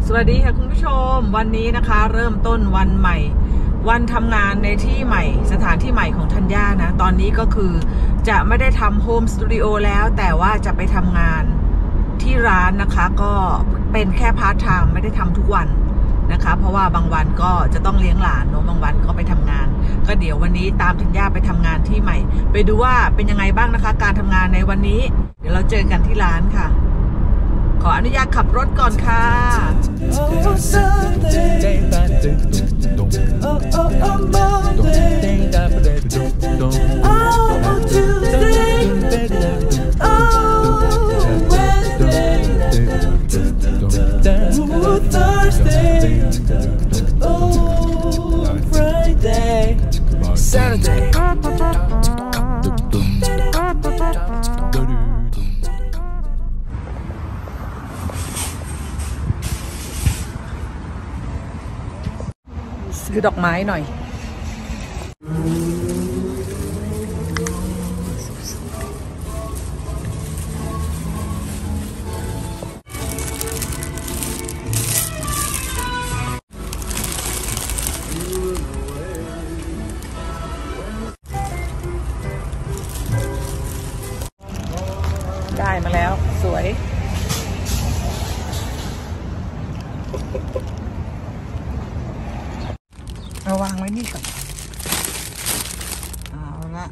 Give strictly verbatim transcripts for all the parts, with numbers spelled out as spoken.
สวัสดีค่ะคุณผู้ชมวันนี้นะคะเริ่มต้นวันใหม่วันทำงานในที่ใหม่สถานที่ใหม่ของธัญญานะตอนนี้ก็คือจะไม่ได้ทำโฮมสตูดิโอแล้วแต่ว่าจะไปทำงานที่ร้านนะคะก็เป็นแค่พาร์ทไทม์ไม่ได้ทำทุกวันนะคะเพราะว่าบางวันก็จะต้องเลี้ยงหลานเนาะบางวันก็ไปทำงานก็เดี๋ยววันนี้ตามธัญญาไปทำงานที่ใหม่ไปดูว่าเป็นยังไงบ้างนะคะการทำงานในวันนี้เดี๋ยวเราเจอกันที่ร้านค่ะขออนุญาตขับรถก่อนค่ะซื้อดอกไม้หน่อยได้มาแล้วสวยเอาวางไว้นี่ก่อนเอาละ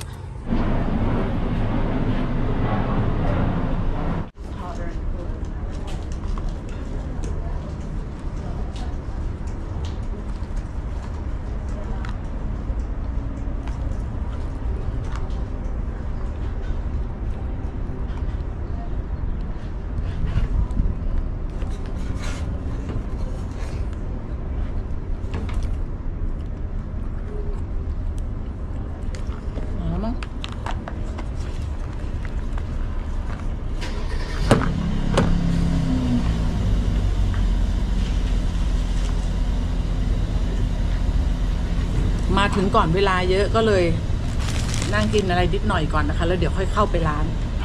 มาถึงก่อนเวลาเยอะก็เลยนั่งกินอะไรนิดหน่อยก่อนนะคะแล้วเดี๋ยวค่อยเข้าไปร้าน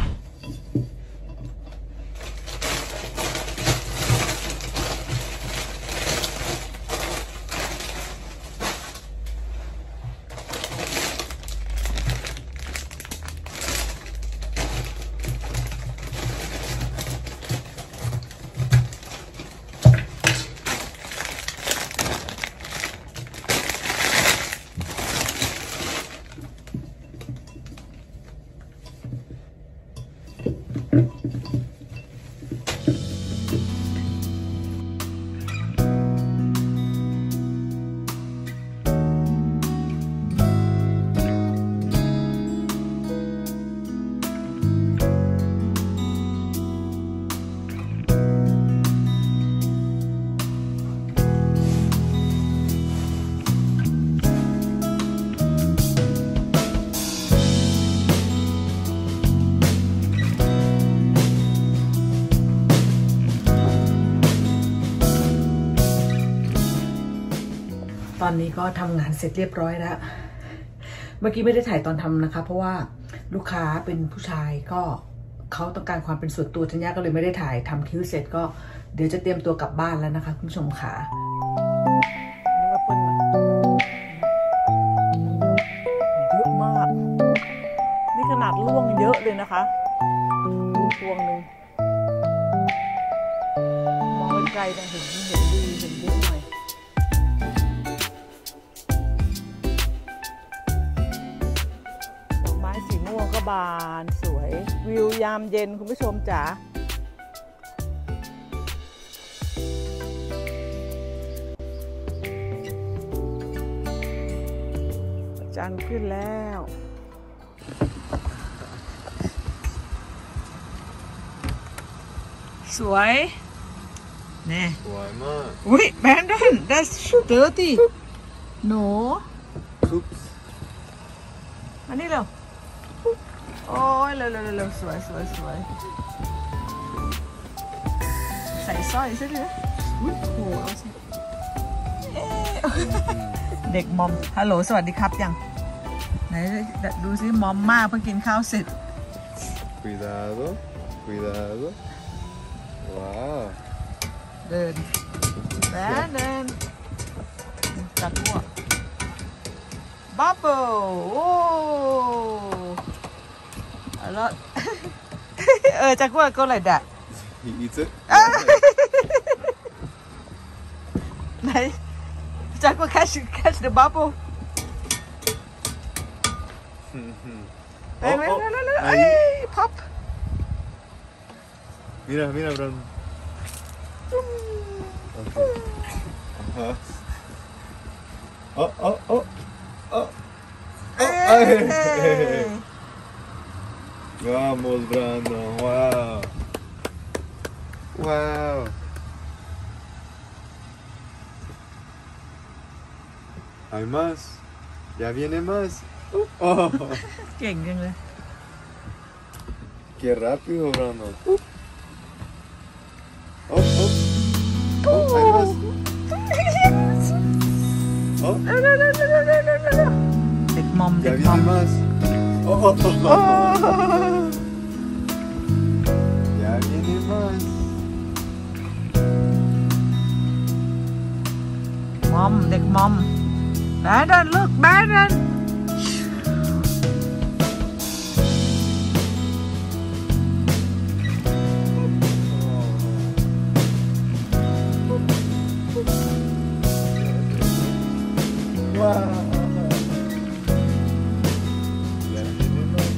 ตอนนี้ก็ทำงานเสร็จเรียบร้อยแล้วเมื่อกี้ไม่ได้ถ่ายตอนทำนะคะเพราะว่าลูกค้าเป็นผู้ชายก็เขาต้องการความเป็นส่วนตัวธัญญาก็เลยไม่ได้ถ่ายทำคิ้วเสร็จก็เดี๋ยวจะเตรียมตัวกลับบ้านแล้วนะคะคุณผู้ชมค่ะเยอะมากนี่ขนาดล่วงเยอะเลยนะคะพวงหนึ่งมองไกลๆเห็นเห็นดีเห็นเยอะหน่อยบานสวยวิวยามเย็นคุณผู้ชมจ๋าจันทร์ขึ้นแล้วสวยเนี่ยสวยมากอุ้ยแบนดอน that's dirty no อันนี้เร็วโอ้ยเร็วเร็วเร็วสวยสวยสวยใส่สร้อยใช่ไหมอุ้ยโหเอาสิเด็กมอมฮัลโหลสวัสดีครับยังไหนดูซิมอมมากเพิ่งกินข้าวเสร็จ cuidado cuidado ว้าวเดิน Brandon จัดพวก Bubble โอ้แล้วเออจักรวาลก็เลยด่ะ He eats it. ไหนจักรวาล catch catch the bubble เอ้ยไม่ไม่ไม่เอ้ย pop Mira, mira, Brandon. Okay. Ajá. Oh, oh, oh, oh. Hey. Vamos, Brandon. Wow. Wow. Hay más. Ya viene más. Oh. เก่งจังเลย Qué rápido, Brandon. Oh, oh. Oh, hay más. Oh. เด็กมอม Ya เด็กมอ viene ม más. Oh, oh, oh, oh. Ya viene más. มอมเด็กมอมแบนเลิกแบน Wow. Ya viene más.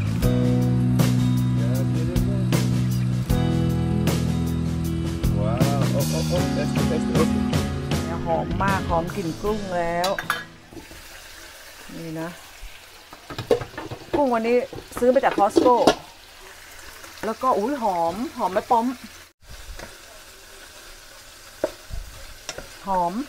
Ya viene más. Wow. Oh, oh, oh. Este, este, este. หอมมากหอมกลิ่นกุ้งแล้วนี่นะกุ้งวันนี้ซื้อมาจากคอสโก้แล้วก็อุ้ยหอมหอมไม่ป้อมหอม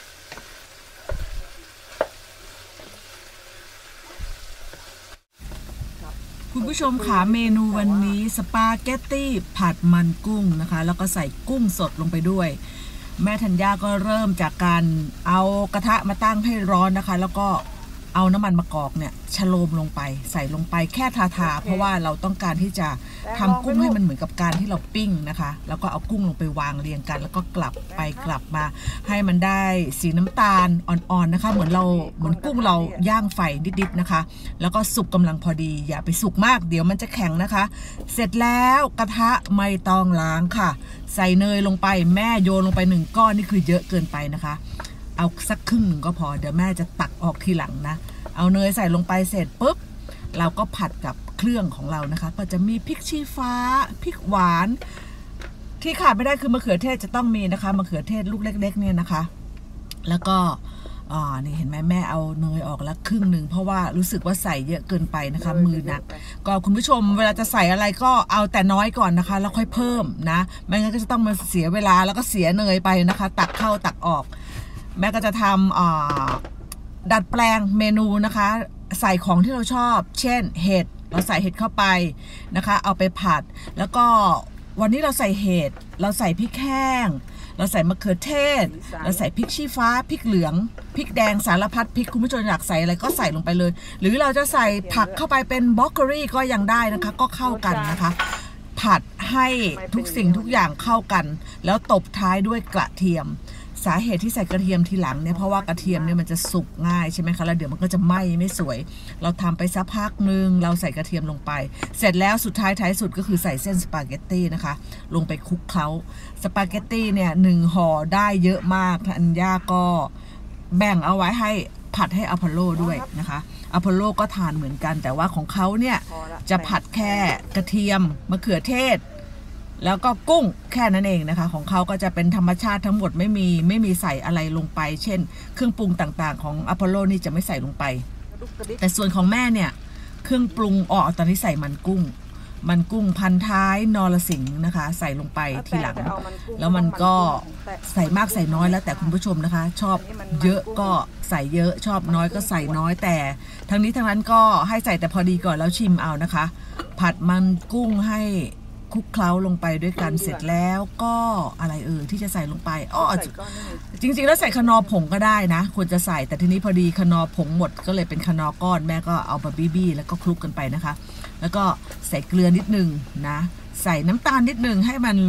คุณผู้ชมค่ะเมนูวันนี้สปาเกตตี้ผัดมันกุ้งนะคะแล้วก็ใส่กุ้งสดลงไปด้วยแม่ธัญญาก็เริ่มจากการเอากระทะมาตั้งให้ร้อนนะคะแล้วก็เอาน้ำมันมะกอกเนี่ยชโลมลงไปใส่ลงไปแค่ทาทาเพราะว่าเราต้องการที่จะทำกุ้งให้มันเหมือนกับการที่เราปิ้งนะคะแล้วก็เอากุ้งลงไปวางเรียงกันแล้วก็กลับไปกลับมาให้มันได้สีน้ำตาลอ่อนๆนะคะเหมือนเราเหมือนกุ้งเราย่างไฟนิดๆนะคะแล้วก็สุกกำลังพอดีอย่าไปสุกมากเดี๋ยวมันจะแข็งนะคะเสร็จแล้วกระทะไม่ต้องล้างค่ะใส่เนยลงไปแม่โยนลงไปหนึ่งก้อนนี่คือเยอะเกินไปนะคะเอาสักครึ่งหนึ่งก็พอเดี๋ยวแม่จะตักออกทีหลังนะเอาเนยใส่ลงไปเสร็จปุ๊บเราก็ผัดกับเครื่องของเรานะคะก็จะมีพริกชี้ฟ้าพริกหวานที่ขาดไม่ได้คือมะเขือเทศจะต้องมีนะคะมะเขือเทศลูกเล็กๆเนี่ยนะคะแล้วก็อ่านี่เห็นไหมแม่เอาเนยออกแล้วครึ่งหนึ่งเพราะว่ารู้สึกว่าใส่เยอะเกินไปนะคะมือหนักก็คุณผู้ชมเวลาจะใส่อะไรก็เอาแต่น้อยก่อนนะคะแล้วค่อยเพิ่มนะไม่งั้นก็จะต้องมาเสียเวลาแล้วก็เสียเนยไปนะคะตักเข้าตักออกแม่ก็จะทำอ่าดัดแปลงเมนูนะคะใส่ของที่เราชอบเช่นเห็ดเราใส่เห็ดเข้าไปนะคะเอาไปผัดแล้วก็วันนี้เราใส่เห็ดเราใส่พริกแห้งเราใส่มะเขือเทศเราใส่พริกชี้ฟ้าพริกเหลืองพริกแดงสารพัดพริกคุณผู้ชมอยากใส่อะไรก็ใส่ลงไปเลยหรือเราจะใส่ผักเข้าไปเป็นบล็อกเกอรี่ก็ยังได้นะคะก็เข้ากันนะคะผัดให้ทุกสิ่งทุกอย่างเข้ากันแล้วตบท้ายด้วยกระเทียมสาเหตุที่ใส่กระเทียมทีหลังเนี่ยเพราะว่ากระเทียมเนี่ยมันจะสุกง่ายใช่ไหมคะแล้วเดี๋ยวมันก็จะไหม้ไม่สวยเราทำไปสักพักหนึ่งเราใส่กระเทียมลงไปเสร็จแล้วสุดท้ายท้ายสุดก็คือใส่เส้นสปาเกตตี้นะคะลงไปคลุกเคล้าสปาเกตตี้เนี่ยหนึ่งห่อได้เยอะมากธัญญาก็แบ่งเอาไว้ให้ผัดให้อพอลโลด้วยนะคะอพอลโลก็ทานเหมือนกันแต่ว่าของเขาเนี่ยจะผัดแค่กระเทียมมะเขือเทศแล้วก็กุ้งแค่นั้นเองนะคะของเขาก็จะเป็นธรรมชาติทั้งหมดไม่มีไม่มีใส่อะไรลงไปเช่นเครื่องปรุงต่างๆของอพอลโลนี่จะไม่ใส่ลงไปแต่ส่วนของแม่เนี่ยเครื่องปรุงอ๋อตอนนี้ใส่มันกุ้งมันกุ้งพันท้ายนรสิงห์นะคะใส่ลงไปทีหลังแล้วมันก็ใส่มากใส่น้อยแล้วแต่คุณผู้ชมนะคะชอบเยอะก็ใส่เยอะชอบน้อยก็ใส่น้อยแต่ทั้งนี้ทั้งนั้นก็ให้ใส่แต่พอดีก่อนแล้วชิมเอานะคะผัดมันกุ้งให้คลุกเคล้าลงไปด้วยกันเสร็จแล้วก็อะไรเออที่จะใส่ลงไปอ๋อจริงๆแล้วใส่คนอผงก็ได้นะควรจะใส่แต่ทีนี้พอดีคนอผงหมดก็เลยเป็นคนอก้อนแม่ก็เอามาบี้ๆแล้วก็คลุกกันไปนะคะแล้วก็ใส่เกลือนิดนึงนะใส่น้ำตาลนิดนึงให้มัน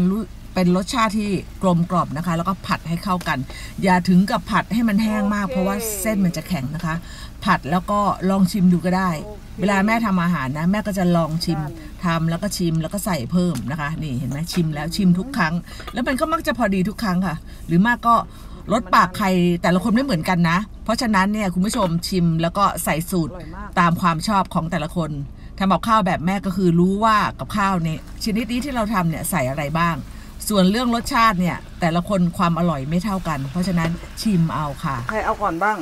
เป็นรสชาติที่กลมกล่อมนะคะ แล้วก็ผัดให้เข้ากัน อย่าถึงกับผัดให้มันแห้งมากเพราะว่าเส้นมันจะแข็งนะคะ ผัดแล้วก็ลองชิมดูก็ได้ เวลาแม่ทำอาหารนะแม่ก็จะลองชิมทำแล้วก็ชิมแล้วก็ใส่เพิ่มนะคะ นี่เห็นไหมชิมแล้วชิมทุกครั้ง แล้วมันก็มักจะพอดีทุกครั้งค่ะ หรือมากก็รสปากใครแต่ละคนไม่เหมือนกันนะ เพราะฉะนั้นเนี่ยคุณผู้ชมชิมแล้วก็ใส่สูตรตามความชอบของแต่ละคนทำกับข้าวแบบแม่ก็คือรู้ว่ากับข้าวเนี่ยชนิดนี้ที่เราทำเนี่ยใส่อะไรบ้าง ส่วนเรื่องรสชาติเนี่ยแต่ละคนความอร่อยไม่เท่ากัน เพราะฉะนั้นชิมเอาค่ะใครเอาก่อนบ้าง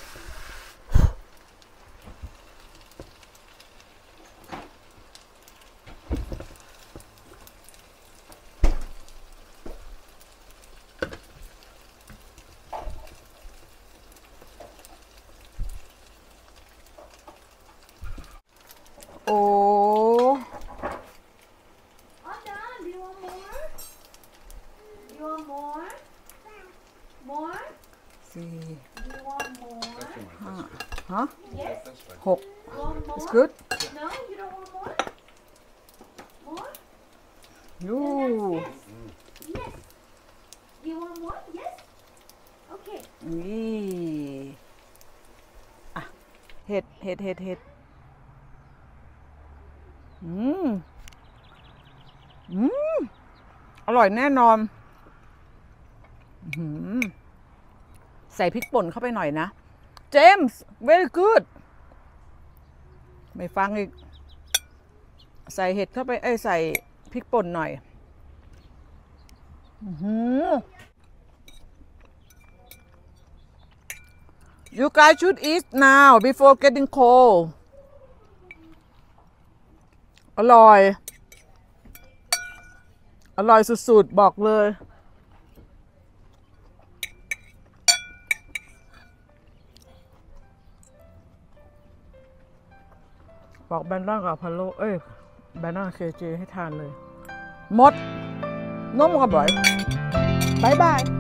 โอ้ All done. Do you want more? You want more? More? สี่ Do you want more? ห้าฮะ Yes. หก You want more? It's good No, you don't want more? More? ยู Yes. Yes. Do you want more? Yes. Okay. นี่อ่ะเห็ดเห็ดเห็ดเห็ดอืมอืมอร่อยแน่นอนอืมใส่พริกป่นเข้าไปหน่อยนะเจมส์ very good ไม่ฟังอีกใส่เห็ดเข้าไปเอ้ยใส่พริกป่นหน่อยอืม You guys should eat now before getting cold อร่อย อร่อยสุดๆบอกเลย บอกแบนด้ากับพาโลเอ้ยแบนด้าเคเจให้ทานเลย หมดน้มกับบ่อยบายบาย